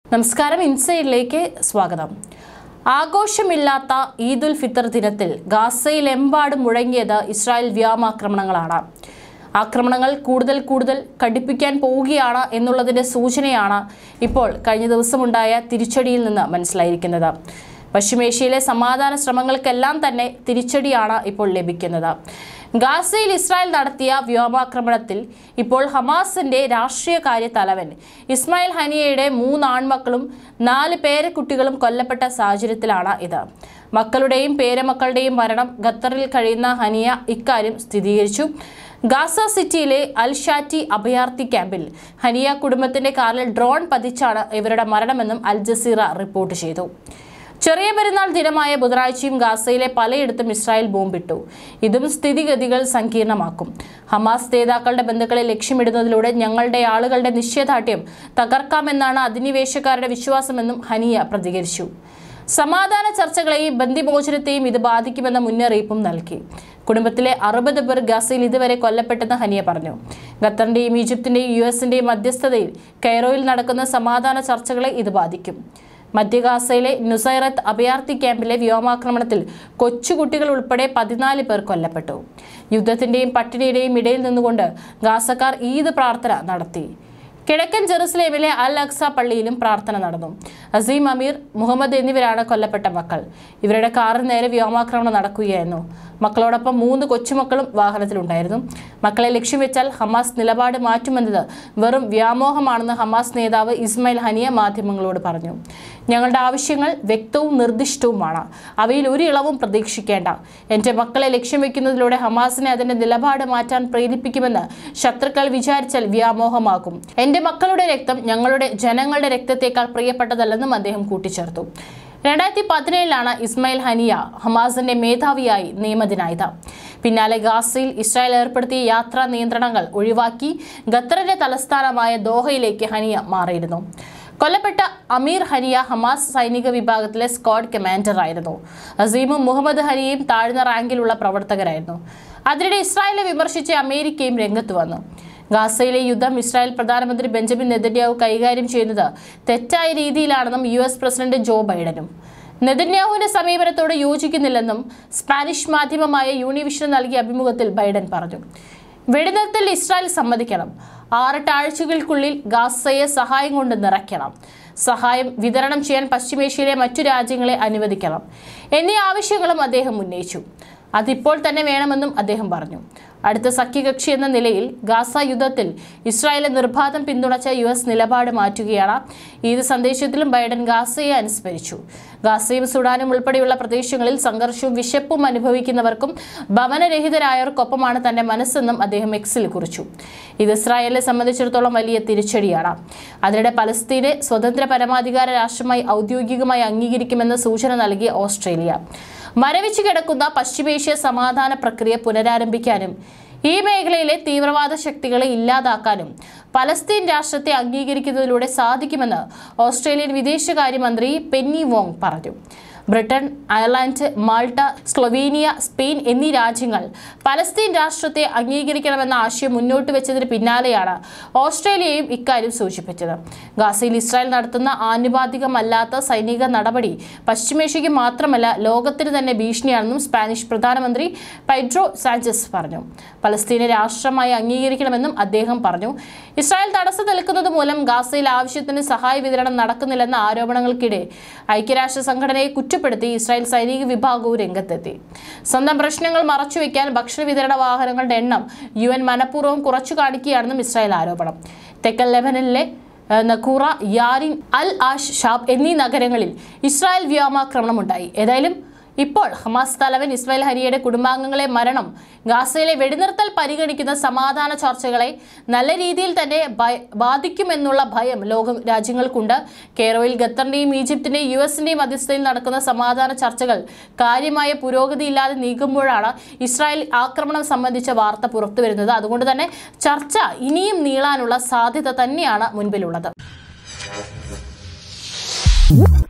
നമസ്കാരം, ഇൻസൈഡിലേക്ക് സ്വാഗതം. ആഘോഷമില്ലാത്ത ഈദുൽ ഫിത്തർ ദിനത്തിൽ ഗാസയിലെമ്പാടും മുഴങ്ങിയത് ഇസ്രായേൽ വ്യോമാക്രമണങ്ങളാണ്. ആക്രമണങ്ങൾ കൂടുതൽ കടുപ്പിക്കാൻ പോവുകയാണ് എന്നുള്ളതിന്റെ സൂചനയാണ് ഇപ്പോൾ കഴിഞ്ഞ ദിവസമുണ്ടായ തിരിച്ചടിയിൽ നിന്ന് മനസ്സിലായിരിക്കുന്നത്. പശ്ചിമേഷ്യയിലെ സമാധാന ശ്രമങ്ങൾക്കെല്ലാം തന്നെ തിരിച്ചടിയാണ് ഇപ്പോൾ ലഭിക്കുന്നത്. ഗാസയിൽ ഇസ്രായേൽ നടത്തിയ വ്യോമാക്രമണത്തിൽ ഇപ്പോൾ ഹമാസിന്റെ രാഷ്ട്രീയകാര്യ തലവൻ ഇസ്മായിൽ ഹനിയയുടെ 3 ആൺമക്കളും 4 പേരക്കുട്ടികളും കൊല്ലപ്പെട്ട സാഹചര്യത്തിലാണ് ഇത്. മക്കളുടെയും പേരമക്കളുടെയും മരണം ഖത്തറിൽ കഴിയുന്ന ഹനിയ ഇക്കാര്യം സ്ഥിരീകരിച്ചു. ഗാസ സിറ്റിയിലെ അൽ ഷാറ്റി അഭയാർത്ഥി ക്യാമ്പിൽ ഹനിയ കുടുംബത്തിന്റെ കാറിൽ ഡ്രോൺ പതിച്ചാണ് ഇവരുടെ മരണമെന്നും അൽ ജസീറ റിപ്പോർട്ട് ചെയ്തു. ചെറിയ പെരുന്നാൾ ദിനമായ ബുധനാഴ്ചയും ഗാസയിലെ പലയിടത്തും ഇസ്രായേൽ ബോംബിട്ടു. ഇതും സ്ഥിതിഗതികൾ സങ്കീർണമാക്കും. ഹമാസ് നേതാക്കളുടെ ബന്ധുക്കളെ ലക്ഷ്യമിടുന്നതിലൂടെ ഞങ്ങളുടെ ആളുകളുടെ നിശ്ചയദാർഢ്യം തകർക്കാമെന്നാണ് അധിനിവേശക്കാരുടെ വിശ്വാസമെന്നും ഹനിയ പ്രതികരിച്ചു. സമാധാന ചർച്ചകളെയും ബന്ദിമോചനത്തെയും ഇത് ബാധിക്കുമെന്ന മുന്നറിയിപ്പും നൽകി. കുടുംബത്തിലെ 60 പേർ ഗാസയിൽ ഇതുവരെ കൊല്ലപ്പെട്ടെന്ന് ഹനിയ പറഞ്ഞു. ഖത്തറിന്റെയും ഈജിപ്തിന്റെയും US-ന്റെയും മധ്യസ്ഥതയിൽ കൈറോയിൽ നടക്കുന്ന സമാധാന ചർച്ചകളെ ഇത് ബാധിക്കും. മധ്യ ഗാസയിലെ നുസൈറത്ത് അഭയാർത്ഥി ക്യാമ്പിലെ വ്യോമാക്രമണത്തിൽ കൊച്ചുകുട്ടികൾ ഉൾപ്പെടെ 14 പേർ കൊല്ലപ്പെട്ടു. യുദ്ധത്തിന്റെയും പട്ടിണിയുടെയും ഇടയിൽ നിന്നുകൊണ്ട് ഗാസക്കാർ ഈദ് പ്രാർത്ഥന നടത്തി. കിഴക്കൻ ജെറുസലേമിലെ അൽ അക്സ പള്ളിയിലും പ്രാർത്ഥന നടന്നു. അസീം, അമീർ, മുഹമ്മദ് എന്നിവരാണ് കൊല്ലപ്പെട്ട മക്കൾ. ഇവരുടെ കാറിന് നേരെ വ്യോമാക്രമണം നടക്കുകയായിരുന്നു. മക്കളോടൊപ്പം 3 കൊച്ചുമക്കളും വാഹനത്തിലുണ്ടായിരുന്നു. മക്കളെ ലക്ഷ്യം വെച്ചാൽ ഹമാസ് നിലപാട് മാറ്റുമെന്നത് വെറും വ്യാമോഹമാണെന്ന് ഹമാസ് നേതാവ് ഇസ്മായിൽ ഹനിയ മാധ്യമങ്ങളോട് പറഞ്ഞു. ഞങ്ങളുടെ ആവശ്യങ്ങൾ വ്യക്തവും നിർദ്ദിഷ്ടവുമാണ്. അവയിൽ ഒരു ഇളവും പ്രതീക്ഷിക്കേണ്ട. എന്റെ മക്കളെ ലക്ഷ്യം വെക്കുന്നതിലൂടെ ഹമാസിനെ അതിന്റെ നിലപാട് മാറ്റാൻ പ്രേരിപ്പിക്കുമെന്ന് ശത്രുക്കൾ വിചാരിച്ചാൽ വ്യാമോഹമാകും. എന്റെ മക്കളുടെ രക്തം ഞങ്ങളുടെ ജനങ്ങളുടെ രക്തത്തേക്കാൾ പ്രിയപ്പെട്ടതല്ലെന്നും അദ്ദേഹം കൂട്ടിച്ചേർത്തു. 2017 ഇസ്മായിൽ ഹനിയ ഹമാസിന്റെ മേധാവിയായി നിയമിതനായത്. പിന്നാലെ ഗാസയിൽ ഇസ്രായേൽ ഏർപ്പെടുത്തിയ യാത്രാ നിയന്ത്രണങ്ങൾ ഒഴിവാക്കി ഖത്തറിന്റെ തലസ്ഥാനമായ ദോഹയിലേക്ക് ഹനിയ മാറിയിരുന്നു. കൊല്ലപ്പെട്ട അമീർ ഹനിയ ഹമാസ് സൈനിക വിഭാഗത്തിലെ സ്ക്വാഡ് കമാൻഡറായിരുന്നു. അസീമും മുഹമ്മദ് ഹനിയയും താഴ്ന്ന റാങ്കിലുള്ള പ്രവർത്തകരായിരുന്നു. അതിനിടെ ഇസ്രായേലിനെ വിമർശിച്ച് അമേരിക്കയും രംഗത്ത് വന്നു. ഗാസയിലെ യുദ്ധം ഇസ്രായേൽ പ്രധാനമന്ത്രി ബെഞ്ചമിൻ നെതന്യാഹു കൈകാര്യം ചെയ്യുന്നത് തെറ്റായ രീതിയിലാണെന്നും US പ്രസിഡന്റ് ജോ ബൈഡനും നെതന്യാഹുവിന്റെ സമീപനത്തോട് യോജിക്കുന്നില്ലെന്നും സ്പാനിഷ് മാധ്യമമായ യൂണിവിഷൻ നൽകിയ അഭിമുഖത്തിൽ ബൈഡൻ പറഞ്ഞു. വെടിനിർത്തൽ ഇസ്രായേൽ സമ്മതിക്കണം. 6 ആഴ്ചകൾക്കുള്ളിൽ ഗാസയെ സഹായം കൊണ്ട് നിറയ്ക്കണം. സഹായം വിതരണം ചെയ്യാൻ പശ്ചിമേഷ്യയിലെ മറ്റു രാജ്യങ്ങളെ അനുവദിക്കണം എന്നീ ആവശ്യങ്ങളും അദ്ദേഹം ഉന്നയിച്ചു. അതിപ്പോൾ തന്നെ വേണമെന്നും അദ്ദേഹം പറഞ്ഞു. അടുത്ത സഖ്യകക്ഷി എന്ന നിലയിൽ ഗാസ യുദ്ധത്തിൽ ഇസ്രായേലിനെ നിർബാധം പിന്തുണച്ച US നിലപാട് മാറ്റുകയാണ്. ഈദ് സന്ദേശത്തിലും ബൈഡൻ ഗാസയെ അനുസ്മരിച്ചു. ഗാസയും സുഡാനും ഉൾപ്പെടെയുള്ള പ്രദേശങ്ങളിൽ സംഘർഷവും വിശപ്പും അനുഭവിക്കുന്നവർക്കും ഭവനരഹിതരായവർക്കൊപ്പമാണ് തന്റെ മനസ്സെന്നും അദ്ദേഹം എക്സിൽ കുറിച്ചു. ഇത് ഇസ്രായേലിനെ സംബന്ധിച്ചിടത്തോളം വലിയ തിരിച്ചടിയാണ്. അതിനിടെ പലസ്തീനെ സ്വതന്ത്ര പരമാധികാര രാഷ്ട്രമായി ഔദ്യോഗികമായി അംഗീകരിക്കുമെന്ന സൂചന നൽകിയ ഓസ്ട്രേലിയ മരവിച്ചു കിടക്കുന്ന പശ്ചിമേഷ്യ സമാധാന പ്രക്രിയ പുനരാരംഭിക്കാനും ഈ മേഖലയിലെ തീവ്രവാദ ശക്തികളെ ഇല്ലാതാക്കാനും പലസ്തീൻ രാഷ്ട്രത്തെ അംഗീകരിക്കുന്നതിലൂടെ സാധിക്കുമെന്ന് ഓസ്ട്രേലിയൻ വിദേശകാര്യമന്ത്രി പെന്നി വോങ് പറഞ്ഞു. Britain, Ireland, Malta, Slovenia, Spain എന്നീ രാജ്യങ്ങൾ പലസ്തീൻ രാഷ്ട്രത്തെ അംഗീകരിക്കണമെന്ന ആശയം മുന്നോട്ട് വെച്ചതിന് പിന്നാലെയാണ് ഓസ്ട്രേലിയയും ഇക്കാര്യം സൂചിപ്പിച്ചത്. ഗാസയിൽ ഇസ്രായേൽ നടത്തുന്ന ആനുപാതികമല്ലാത്ത സൈനിക നടപടി പശ്ചിമേഷ്യയ്ക്ക് മാത്രമല്ല ലോകത്തിന് തന്നെ ഭീഷണിയാണെന്നും സ്പാനിഷ് പ്രധാനമന്ത്രി പെഡ്രോ സാഞ്ചസ് പറഞ്ഞു. പലസ്തീനെ രാഷ്ട്രമായി അംഗീകരിക്കണമെന്നും അദ്ദേഹം പറഞ്ഞു. ഇസ്രായേൽ തടസ്സം നിൽക്കുന്നത് മൂലം ഗാസയിൽ ആവശ്യത്തിന് സഹായ വിതരണം നടക്കുന്നില്ലെന്ന ആരോപണങ്ങൾക്കിടെ ഐക്യരാഷ്ട്ര സംഘടനയെ കുറ്റപ്പെടുത്തി ഇസ്രായേൽ സൈനിക വിഭാഗവും രംഗത്തെത്തി. സ്വന്തം പ്രശ്നങ്ങൾ മറച്ചുവെക്കാൻ ഭക്ഷണ വിതരണ വാഹനങ്ങളുടെ എണ്ണം UN മനഃപൂർവ്വം കുറച്ചു കാണിക്കുകയാണെന്നും ഇസ്രായേൽ ആരോപണം. തെക്കൻ ലെബനനിലെ നഖൂറ, യാരിൻ, അൽ ആഷ് ഷാബ് എന്നീ നഗരങ്ങളിൽ ഇസ്രായേൽ വ്യോമാക്രമണമുണ്ടായി. ഏതായാലും ഇപ്പോൾ ഹമാസ് തലവൻ ഇസ്മായിൽ ഹനിയയുടെ കുടുംബാംഗങ്ങളെ മരണം ഗാസയിലെ വെടിനിർത്തൽ പരിഗണിക്കുന്ന സമാധാന ചർച്ചകളെ നല്ല രീതിയിൽ തന്നെ ബാധിക്കുമെന്നുള്ള ഭയം ലോക രാജ്യങ്ങൾക്കുണ്ട്. കെയ്റോയിൽ ഖത്തറിന്റെയും ഈജിപ്തിന്റെയും US-ന്റെയും മധ്യസ്ഥതയിൽ നടക്കുന്ന സമാധാന ചർച്ചകൾ കാര്യമായ പുരോഗതിയില്ലാതെ നീങ്ങുമ്പോഴാണ് ഇസ്രായേൽ ആക്രമണം സംബന്ധിച്ച വാർത്ത പുറത്തുവരുന്നത്. അതുകൊണ്ട് തന്നെ ചർച്ച ഇനിയും നീളാനുള്ള സാധ്യത തന്നെയാണ് മുൻപിലുള്ളത്.